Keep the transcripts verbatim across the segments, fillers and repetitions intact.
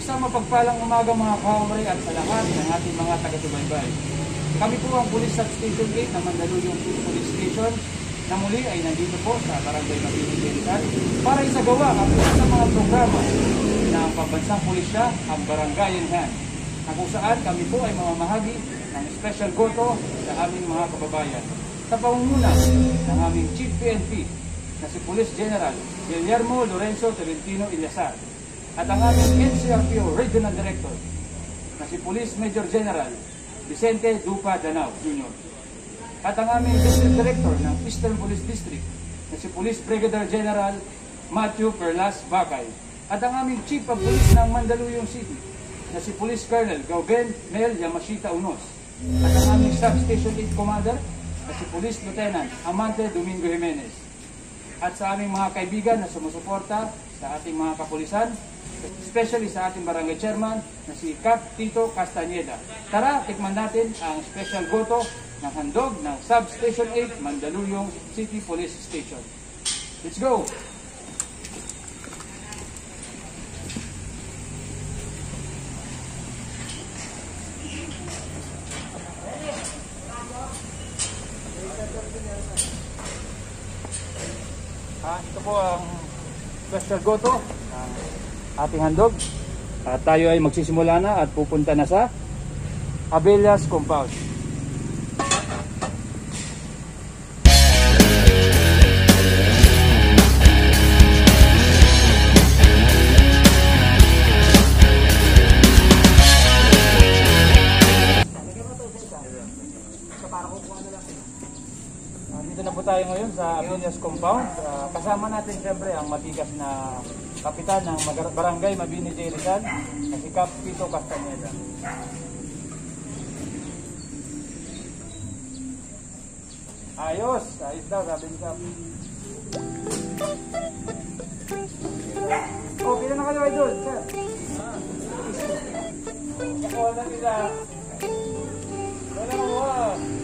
Isang mapagpalang umaga mga kahamre at sa lahat ng ating mga taga-subaybay. Kami po ang Police Substation eight ng Mandaluyong Police Station na muli ay nandito po sa Barangay Mabini para isagawa ang isang mga programa ng pambansang pulisya, ang Barangay in Hand, na kung saan kami po ay mamamahagi ng special goto sa aming mga kababayan sa pangunguna ng aming Chief P N P na si Police General Guillermo Lorenzo Tolentino Ilyasar at ang aming N C R P O Regional Director na si Police Major General Vicente Dupa Danao Junior at ang aming District Director ng Eastern Police District na si Police Brigadier General Matthew Perlas Bacay at ang aming Chief of Police ng Mandaluyong City na si Police Colonel Gauben Mel Yamashita Unos at ang aming Substation eight Commander na si Police Lieutenant Amante Domingo Jimenez at sa aming mga kaibigan na sumusuporta sa ating mga kapulisan, especially sa ating barangay chairman na si Cap Tito Castañeda. Tara, tikman natin ang special goto ng handog ng Substation eight Mandaluyong City Police Station. Let's go! Ah, ito po ang special goto ng ating handog at tayo ay magsisimula na at pupunta na sa Abellas Compound. Dito na po tayo ngayon sa Abellas Compound. Uh, kasama natin siyempre ang matikas na kapitan ng Barangay Mabini J. Rizal na si Cap Tito Castañeda. Ayos! Ayos daw, sabi ni Cap. Oh, pila na kayo idol, sir. Nakuha na nila. Wala mo ha.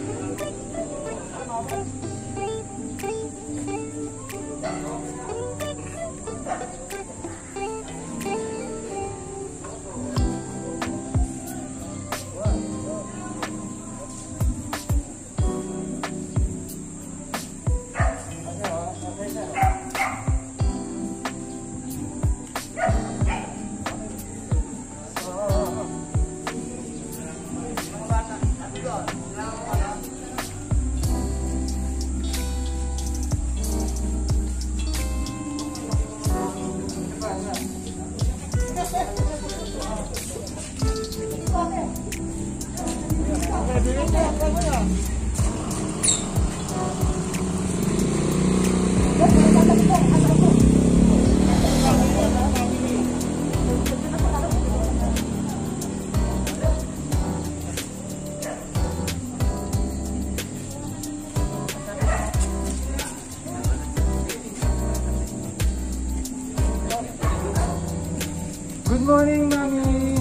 Good morning, Mami!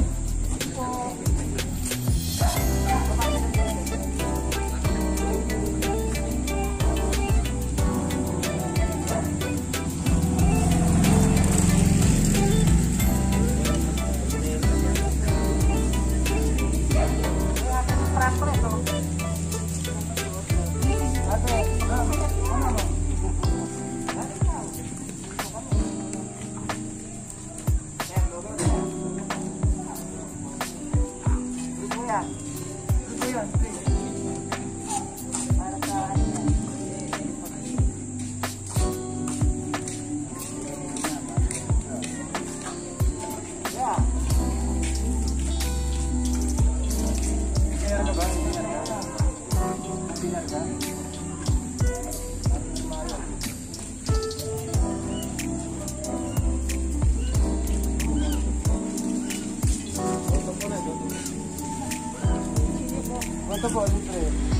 Ito po, libre.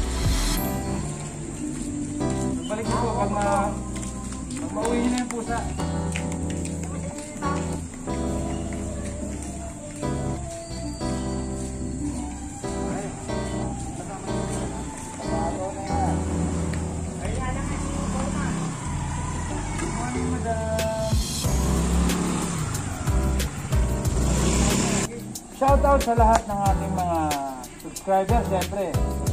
Balik po pag ma pag mauwi na yung pusa. Good morning, madam. shoutout sa lahat ng ating mga subscribers, syempre.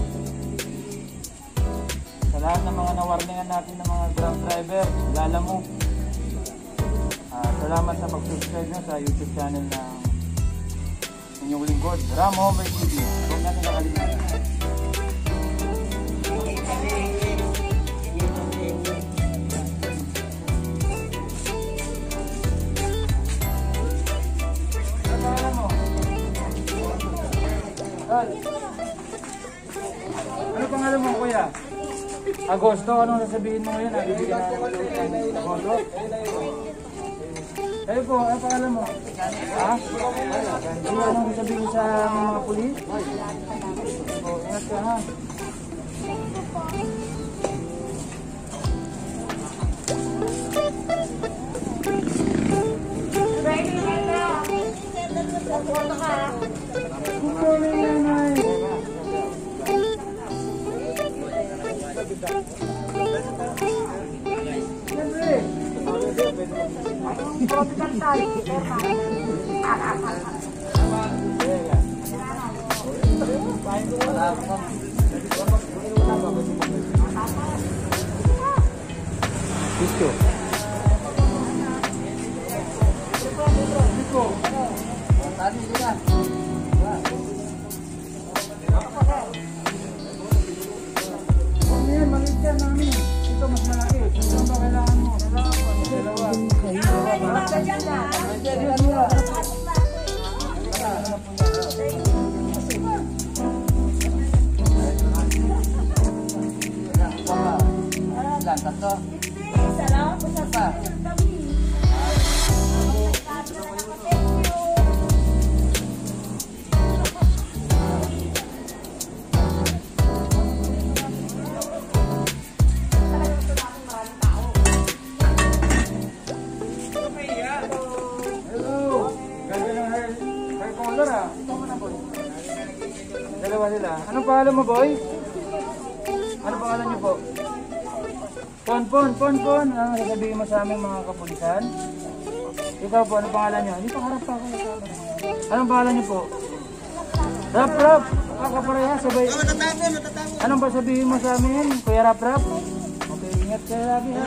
Sa lahat ng mga nawarningan natin ng mga grab driver, lala mo. Uh, salamat sa pag-subscribe nyo sa YouTube channel ng inyong lingkod, Ram Homer T V. Huwag natin nakalimutan. Ano pangalan mo, kuya? Agosto, anong sasabihin mo ngayon? Bibigyan na ng Agosto? Kayo po, ano pangalan mo? Ha? Ano anong sasabihin sa mga pulis? O, ingat ka ha. Good morning, nanay. Tropical tayo. Gusto. Gusto. Tadi juga. Ano yan, maliit yan namin. Ito mas malaki. Ano ba kailangan mo? Dalawa. Dalawa. Tatlo. Salamat po sa pa. Dalawa sila. Anong pangalan mo, boy? Ano pangalan niyo po? Pon, Pon, Pon, Pon. Ano sasabihin mo sa aming mga kapulisan? Ikaw po, anong pangalan niyo? Hindi pa harap pa ako. Anong pangalan niyo po? Rap, Rap. Kakapareha, sabay. Anong ba sabihin mo sa amin, Kuya Rap, Rap? Okay, ingat kayo lagi ha.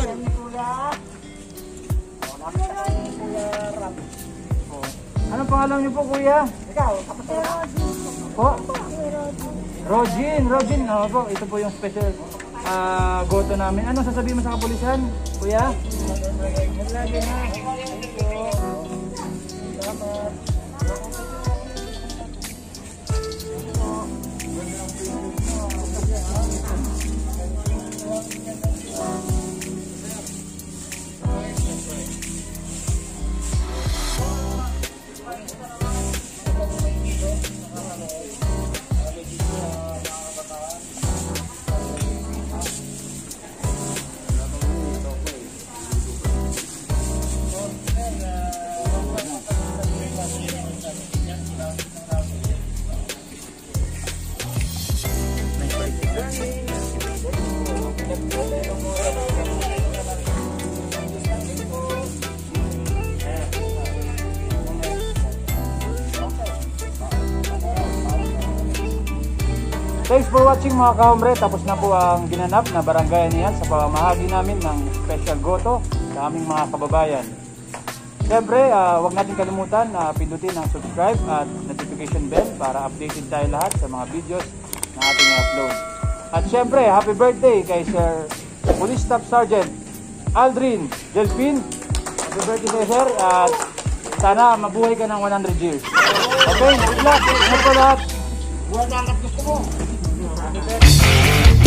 Anong pangalan niyo po, Kuya? Ikaw, kapatid. Po? Rogin, Rogin. Oh, po, ito po yung special uh, goto namin. Ano sasabihin mo sa kapulisan, Kuya? Lagi na. Salamat. Thanks for watching mga kahombre. Tapos na po ang ginanap na barangay niyan sa pamamahagi namin ng special goto sa aming mga kababayan. Siyempre, uh, huwag natin kalimutan na uh, pindutin ang subscribe at notification bell para updated tayo lahat sa mga videos na ating i-upload. At siyempre, happy birthday kay Sir Police Staff Sergeant Aldrin Delpin. Happy birthday kay Sir at sana mabuhay ka ng one hundred years. Okay, good luck. Ingat po lahat. Buwan na ang gusto mo. Happy birthday.